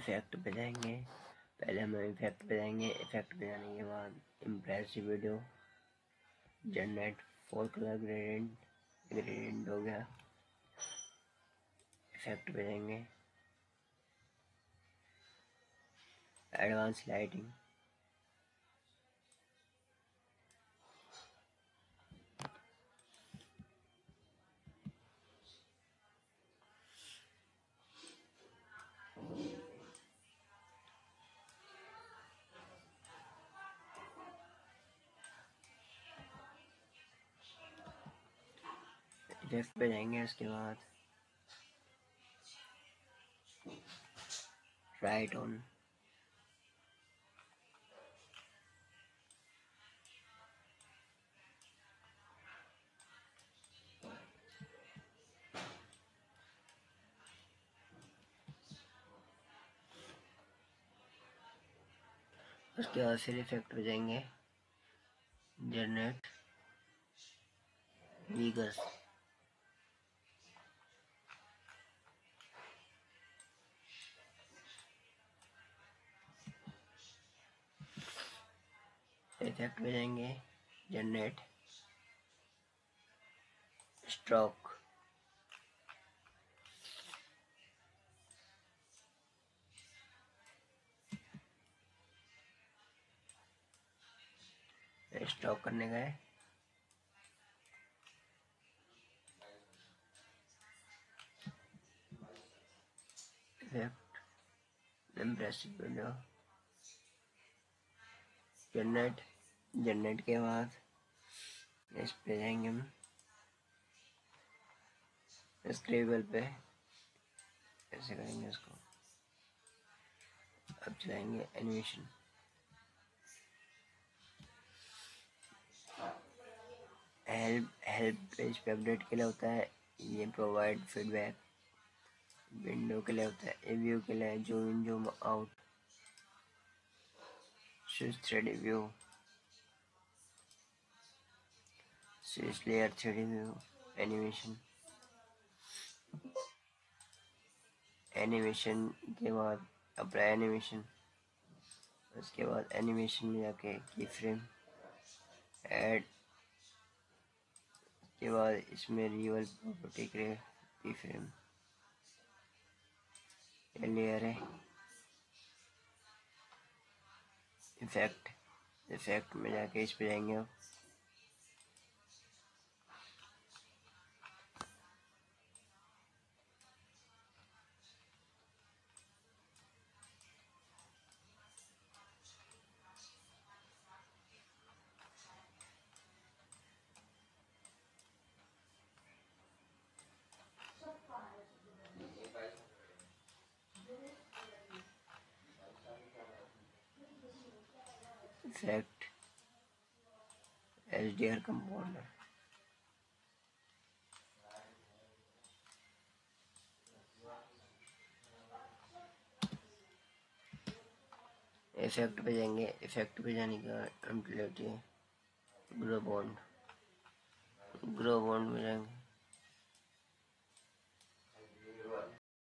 Effect पे जाएंगे। पहले हम इफेक्ट पे जाएंगे। इफेक्ट पे जाने के बाद impressive video, generate 4 colour gradient हो गया। इफेक्ट पे जाएंगे, एडवांस लाइटिंग, इफेक्ट पे जाएंगे। उसके बाद राइट ऑन, उसके बाद फिर इफेक्ट पे जाएंगे, जनरेट वीगस, इफेक्ट पे जाएंगे, जनरेट स्ट्रोक, स्ट्रोक करने गए, इफेक्ट इम्प्रेसिव वीडियो, जनरेट के बाद इस पे जाएंगे हम स्क्रिबल पे, ऐसे करेंगे इसको। अब चलाएंगे एनिमेशन, हेल्प पेज पे अपडेट के लिए होता है ये, प्रोवाइड फीडबैक विंडो के लिए होता है, रिव्यू के लिए zoom in zoom out, switch thread view, switch layer thread view, animation के बाद अप्लाई एनिमेशन, उसके बाद एनिमेशन में जाके की फ्रेम ऐड, के बाद इसमें रियल प्रॉपर्टी के की फ्रेम लेयर है। इफेक्ट में जाके इस पे जाएंगे अब, इफेक्ट HDR कंपाउंडर, इफेक्ट पे जाएंगे। इफेक्ट पे जाने का हम लेते हैं ग्रो बॉन्ड में जाएंगे,